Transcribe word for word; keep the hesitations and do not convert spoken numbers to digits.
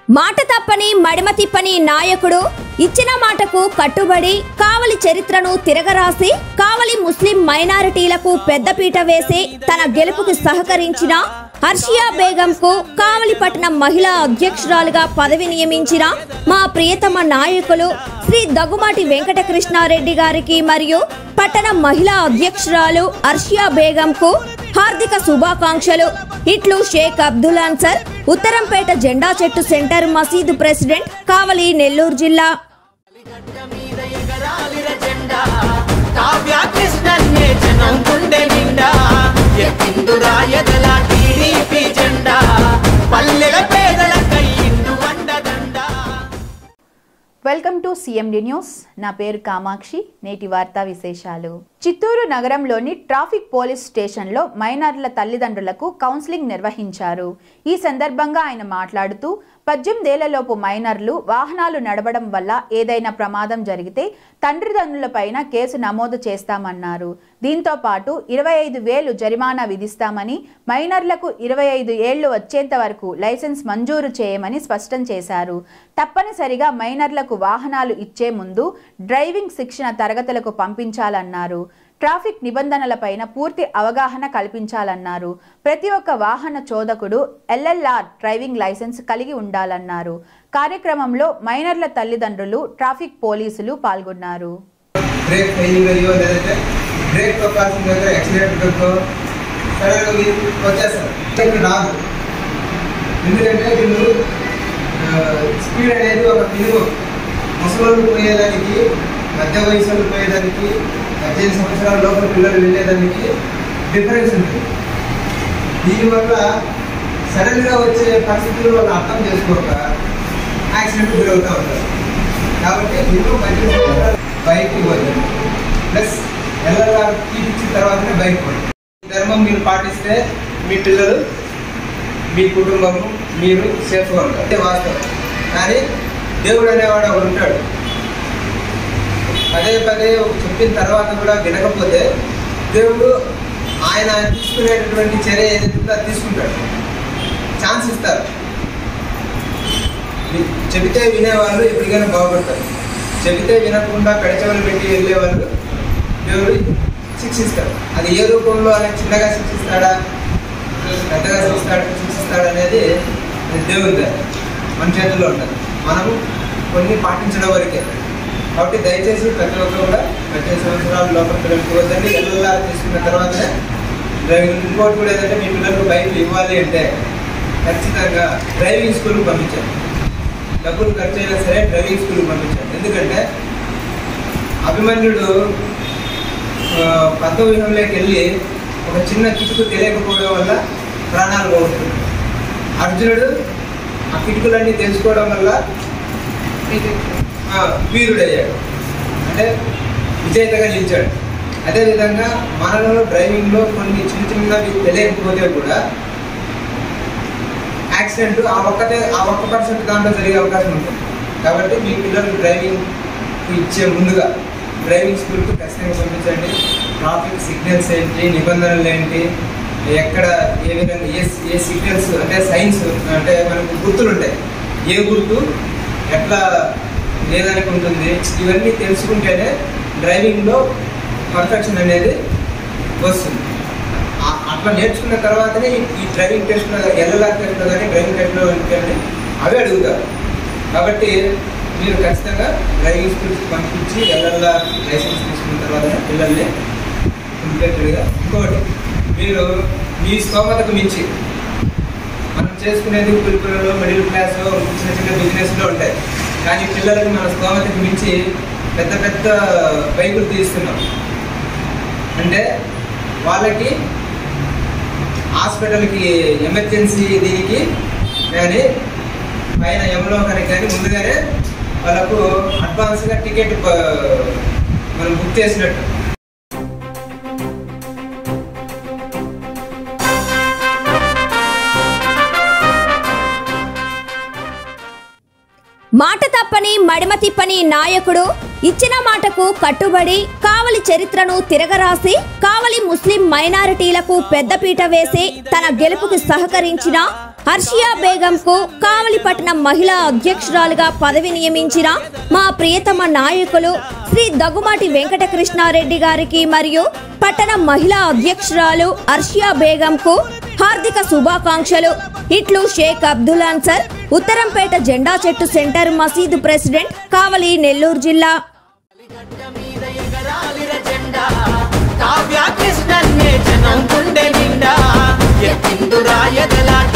మాట తప్పని మడిమ తిప్పని నాయకుడు ఇచ్చిన మాటకు కట్టుబడి కావలి చరిత్రను తిరగరాసి కావలి ముస్లిం మైనారిటీలకు పెద్దపీట వేసి తన గెలుపుకు సహకరించిన హర్షియా బేగంకు కావలి పట్టణ మహిళా అధ్యక్షురాలుగా పదవి నియమించిన మా ప్రియతమ నాయకులు శ్రీ దగ్గుమాటి వెంకటకృష్ణారెడ్డి గారికి మరియు పట్టణ మహిళా అధ్యక్షురాలు హర్షియా బేగంకు హార్దిక శుభాకాంక్షలు. ఇట్లు షేక్ అబ్దుల్ అన్సర్, ఉత్తరంపేట జెండా చెట్టు సెంటర్ మసీదు ప్రెసిడెంట్, కావలి, నెల్లూరు జిల్లా. Welcome to CMD news. నా పేరు కామాక్షి. నేటి వార్తా విశేషాలు. చిత్తూరు నగరంలోని ట్రాఫిక్ పోలీస్ స్టేషన్లో మైనర్ల తల్లిదండ్రులకు కౌన్సిలింగ్ నిర్వహించారు. ఈ సందర్భంగా ఆయన మాట్లాడుతూ పద్దెనిమిదేళ్లలోపు మైనర్లు వాహనాలు నడపడం వల్ల ఏదైనా ప్రమాదం జరిగితే తండ్రిదండ్రులపైన కేసు నమోదు చేస్తామన్నారు. దీంతో పాటు ఇరవై ఐదు వేలు జరిమానా విధిస్తామని, మైనర్లకు ఇరవై ఐదు ఏళ్లు వచ్చేంత వరకు లైసెన్స్ మంజూరు చేయమని స్పష్టం చేశారు. తప్పనిసరిగా మైనర్లకు వాహనాలు ఇచ్చే ముందు డ్రైవింగ్ శిక్షణ తరగతులకు పంపించాలన్నారు. ట్రాఫిక్ నిబంధనలపైన పూర్తి అవగాహన కల్పించాలన్నారు. ప్రతి ఒక్క వాహన చోదకుడు ఎల్ఎల్ఆర్ డ్రైవింగ్ లైసెన్స్ కలిగి ఉండాలన్నారు. కార్యక్రమంలో మైనర్ల తల్లిదండ్రులు, ట్రాఫిక్ పోలీసులు పాల్గొన్నారు. ముసలు పోయేదానికి, మధ్య వయసులో పోయేదానికి, పద్దెనిమిది సంవత్సరాల లోపల పిల్లలు వెళ్ళేదానికి డిఫరెన్స్ ఉంటుంది. దీనివల్ల సడన్గా వచ్చే పరిస్థితులు వాళ్ళు అర్థం చేసుకోక యాక్సిడెంట్ గురవుతూ ఉంటారు. కాబట్టి మీరు పద్దెనిమిది సంవత్సరాలు బైక్ ఇవ్వదు, ప్లస్ ఎల్ఎల్ఆర్ ఇచ్చిన తర్వాతనే బైక్ ఇవ్వండి. ఈ ధర్మం మీరు పాటిస్తే మీ పిల్లలు, మీ కుటుంబము, మీరు సేఫ్గా ఉంటారు. వాస్తవం. కానీ దేవుడు అనేవాడు ఒకడు ఉంటాడు. పదే పదే చెప్పిన తర్వాత కూడా వినకపోతే దేవుడు ఆయన తీసుకునేటటువంటి చర్య ఏదైతే తీసుకుంటాడు, ఛాన్స్ ఇస్తారు. చెబితే వినేవాళ్ళు ఎప్పటికైనా బాగుపడతారు. చెబితే వినకుండా కడిచవలు పెట్టి వెళ్ళేవాళ్ళు దేవుడు శిక్షిస్తాడు. అది ఏ రూపంలో ఆయన చిన్నగా శిక్షిస్తాడా, పెద్దగా శిక్షిస్తాడు శిక్షిస్తాడు అనేది దేవుడి మన చేతుల్లో ఉంటుంది. మనము కొన్ని పాటించడం వరకే. కాబట్టి దయచేసి ప్రతి ఒక్కరు కూడా పద్దెనిమిది సంవత్సరాల లోపల పిల్లలకి వద్దండి. ఎల్ఎల్ఆర్ తీసుకున్న తర్వాతనే డ్రైవింగ్. ఇంకోటి కూడా ఏదంటే మీ పిల్లలకు బైక్లు ఇవ్వాలి అంటే ఖచ్చితంగా డ్రైవింగ్ స్కూల్కి పంపించాలి. డబ్బులు ఖర్చు అయినా సరే డ్రైవింగ్ స్కూల్కి పంపించాలి. ఎందుకంటే అభిమన్యుడు పద్మవ్యూహంలోకి వెళ్ళి ఒక చిన్న కిటుకు తెలియకపోవడం వల్ల ప్రాణాలు పోగొట్టుకున్నాడు. అర్జునుడు ఆ కిటుకులన్నీ తెలుసుకోవడం వల్ల వీరుడయ్యాడు, అంటే విజేతగా నిలిచాడు. అదేవిధంగా మనలో డ్రైవింగ్లో కొన్ని చిన్న చిన్నవి తెలియకపోతే కూడా యాక్సిడెంట్ ఆ ఒక్కటే ఆ ఒక్క పర్సెంట్ దాంట్లో జరిగే అవకాశం ఉంటుంది. కాబట్టి మీ పిల్లలకు డ్రైవింగ్ ఇచ్చే ముందుగా డ్రైవింగ్ స్కూల్కి ఖచ్చితంగా పంపించండి. ట్రాఫిక్ సిగ్నల్స్ ఏంటి, నిబంధనలు ఏంటి, ఎక్కడ ఏ విధంగా ఏ ఏ సిగ్నల్స్ అంటే సైన్స్ అంటే మనకు గుర్తులు ఉంటాయి, ఏ గుర్తు ఎట్లా లేదానికి ఉంటుంది, ఇవన్నీ తెలుసుకుంటేనే డ్రైవింగ్లో పర్ఫెక్షన్ అనేది వస్తుంది. అట్లా నేర్చుకున్న తర్వాతనే ఈ డ్రైవింగ్ టెస్ట్లో, ఎల్ఎల్ఆర్ టెస్ట్లో కానీ డ్రైవింగ్ టెస్ట్లో కానీ అవే అడుగుతారు. కాబట్టి మీరు ఖచ్చితంగా డ్రైవింగ్ స్కూల్కి పంపించి ఎల్ఎల్ఆర్ లైసెన్స్ తీసుకున్న తర్వాతనే పిల్లల్ని కంప్లీట్గా. ఇంకోటి, మీరు మీ స్తోమతకు మించి మనం చేసుకునేది పిల్లలు మిడిల్ క్లాస్ చిన్న చిన్న బిజినెస్లో ఉంటాయి. కానీ పిల్లలకి మన స్తోమతకు మించి పెద్ద పెద్ద బైకులు తీస్తున్నాం అంటే వాళ్ళకి హాస్పిటల్కి ఎమర్జెన్సీ దీనికి కానీ పైన యమలోకానికి కానీ ముందుగానే వాళ్ళకు అడ్వాన్స్గా టికెట్ మనం బుక్ చేసినట్టు. మాట తప్పని మడిమ తిప్పని నాయకుడు ఇచ్చిన మాటకు కట్టుబడి కావలి చరిత్రను తిరగరాసి కావలి ముస్లిం మైనారిటీలకు పెద్దపీట వేసి తన గెలుపుకు సహకరించిన అర్షియా బేగంకు కావలిపట్నం మహిళా అధ్యక్షురాలుగా పదవి నియమించిన మా ప్రియతమ నాయకులు శ్రీ దగ్గుమాటి వెంకటకృష్ణారెడ్డి గారికి మరియు పట్టణ మహిళా అధ్యక్షురాలు అర్షియా బేగంకు హార్దిక శుభాకాంక్షలు. ఇట్లు షేక్ అబ్దుల్ అన్సర్, ఉత్తరంపేట జెండా చెట్టు సెంటర్ మసీదు ప్రెసిడెంట్, కావలి, నెల్లూరు జిల్లా. కావ్య కృష్ణన్నే జనం గుండె నిండా ఎత్తిందురా ఎదలాట